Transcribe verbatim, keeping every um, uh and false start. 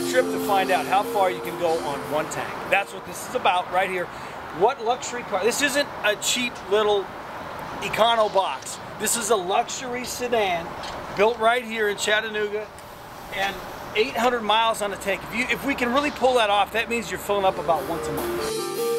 trip to find out how far you can go on one tank. That's what this is about right here. What luxury car? This isn't a cheap little econo box. This is a luxury sedan built right here in Chattanooga, and eight hundred miles on the tank. If you, if we can really pull that off, that means you're filling up about once a month.